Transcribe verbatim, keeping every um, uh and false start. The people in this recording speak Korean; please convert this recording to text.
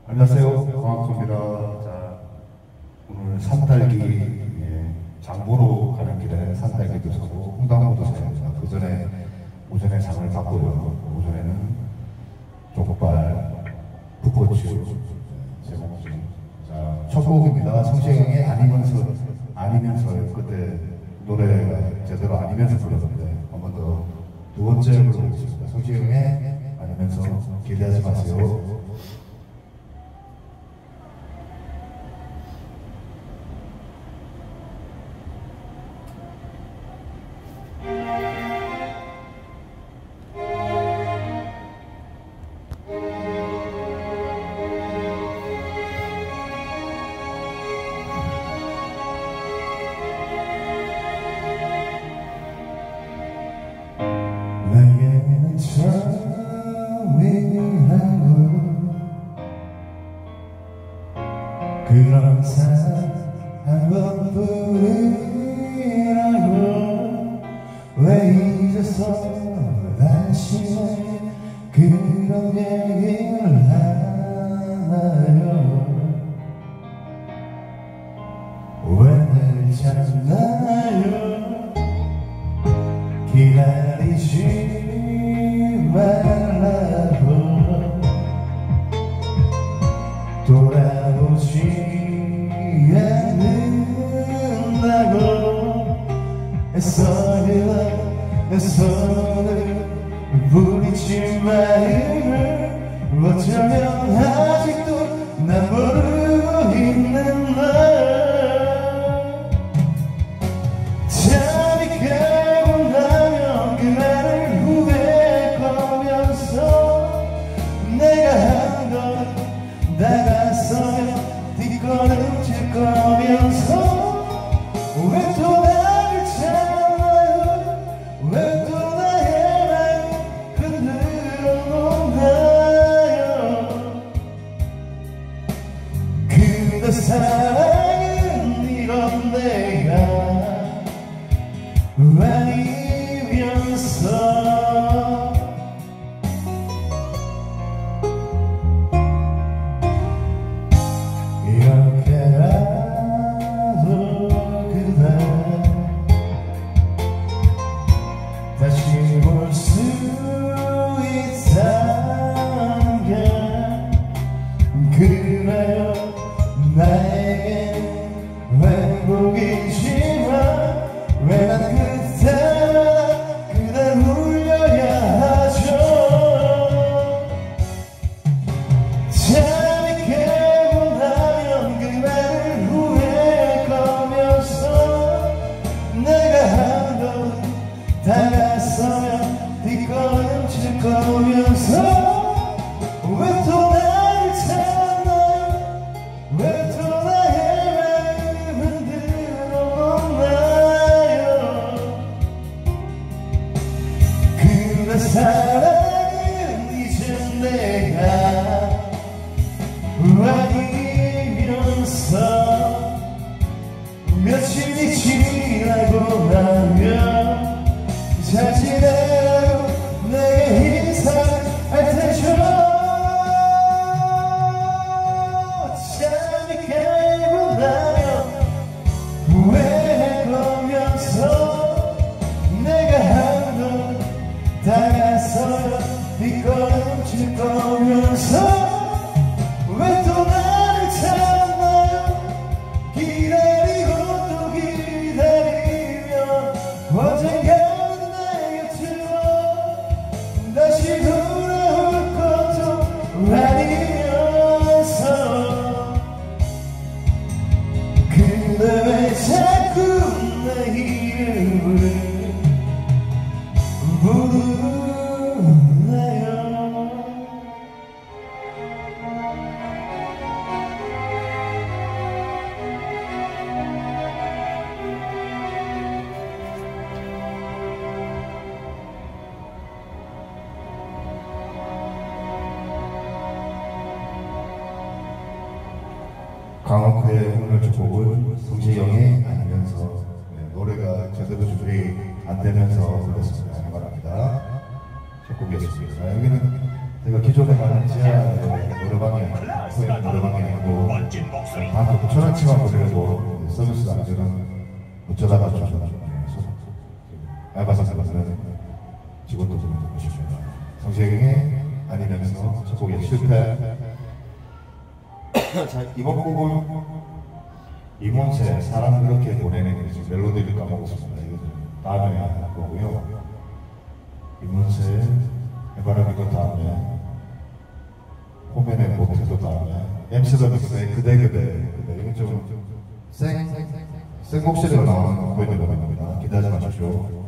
안녕하세요, 광학수입니다. 자, 오늘 산딸기, 예, 장보러 가는 길에 산딸기도 사고 홍당무도 사요. 그 전에 오전에 장을 봤고요. 오전에는 족발, 북고추 제목 중. 자, 첫 곡입니다. 성시경의 아니면서 아니면서 그때 노래가 제대로 아니면서 불렀는데 한 번 더 두 번째 불러보겠습니다. 성시경의 아니면서 기대하지 마세요. 내게는 처음이라고 그런 사랑 한 번뿐이라고 왜 이제서 다시 그런 얘기를 하나요? 왜 날 찾나요? 기다리지 말라고 돌아오지 않는다고 애써야 내 손을 부딪힌 마음을 어쩌면 아직도 난 모르고 있는 널 다가서면 뒷걸음질 거면서 왜 또 나를 찾나요? 왜 또 나의 맘을 흔들어 놓나요? 그대 사랑은 이런 내가 아니면서 그래요 나에겐 행복이지만 왜 난 그때마다 그댈 울려야 하죠? 잠이 깨고 나면 그 말을 후회할 거면서 내가 한 번 다가서면 뒷걸음질 거면서 왜 또 나를 찾나요? 왜 또 나의 맘을 흔들어 놓나요? 그대 사랑은 이젠 내가 아니면서 며칠이 지나고 나면 잘 지내고 내게 인사할 테죠. 다가서요 뒷걸음질 거면서 왜 또 나를 찾나요? 기다리고 또 기다리며 언젠가는 내 곁으로 다시 돌아올 것도 아니면서 근데 왜 자꾸 내 이름을 부르나요? 강학회의 오늘 첫 곡은 성시경의 아니면서, 네, 노래가 제대로 조절이 안 되면서 그렇습니다. 바랍니다. 첫 곡이었습니다. 여기는 제가 기존에 가는 지하 노래방에 서비스 안전은 어쩌다가 좀 알바생들은 직원도 좀 듣고 싶습니다. 성시경의 아니면서 첫 곡의 실패. 자, 이번 곡은 이문세 사랑 그렇게 보내는 지금 멜로디를 까먹었습니다. 이거 다음에 할 거고요. 이문세 해바라기도 다음에 호면의 모태도 다음에 엠스더믹스의 그대 그대 그대 이건 좀 생, 생곡실에서 나오는 거에 있는 겁니다. 기대하지 마십시오.